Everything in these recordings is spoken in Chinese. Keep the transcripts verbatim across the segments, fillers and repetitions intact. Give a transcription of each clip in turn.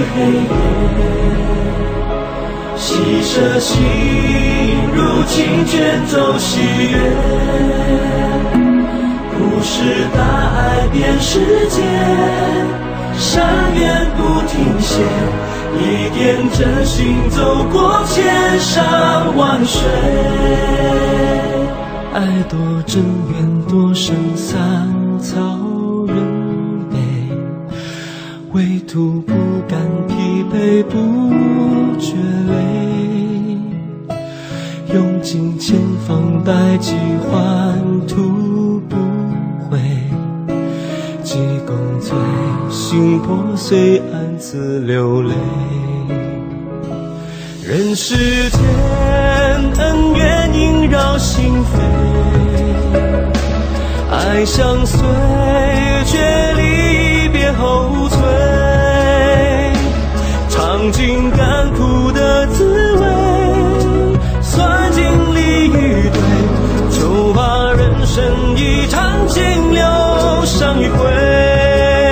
黑夜。洗舍心，如清卷走喜悦。不是大爱遍世界，善缘不停歇。一点真心走过千山万水。爱多真，缘多深，散草人悲。唯独不甘疲惫，不觉累。用尽千方百计，换图不回。济公醉，心破碎，暗自流泪。人世间恩怨萦绕心扉，爱相随，却离别后退。尝尽甘苦的滋味，算尽离与对，就把人生一场尽留上一回。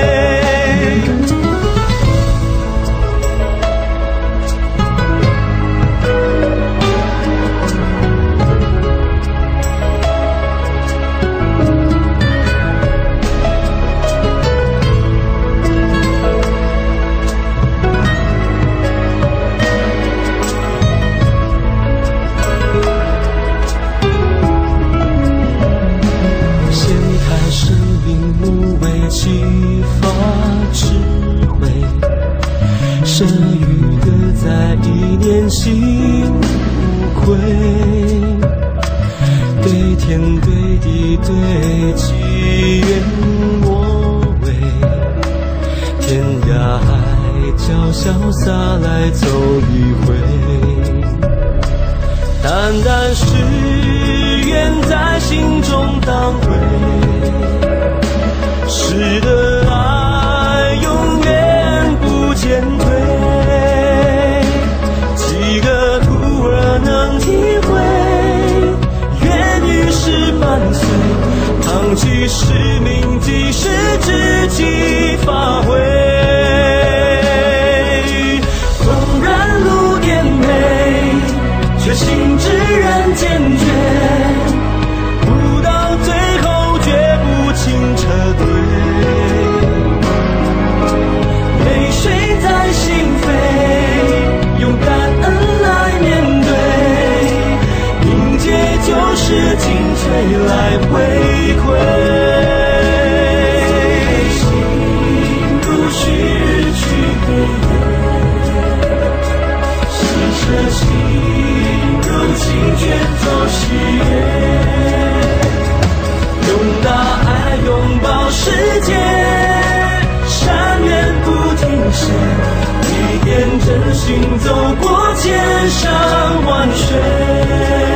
启发智慧，生与歌在一念心无愧。对天对地对己愿莫为，天涯海角潇洒来走一回。淡淡誓愿在心中当归，是的爱永远不减退。几个徒儿能体会，愿与世伴随，扛起使命，即使自己发挥。纵然路颠沛，却心知人坚决，不到最后绝不轻撤退。泪水在心扉，用感恩来面对，迎接就是精粹来回馈。心如旭日去黑夜，洗舍心如清卷走喜悦。用大爱拥抱世界，善缘不停歇，一点真心走过千山万水。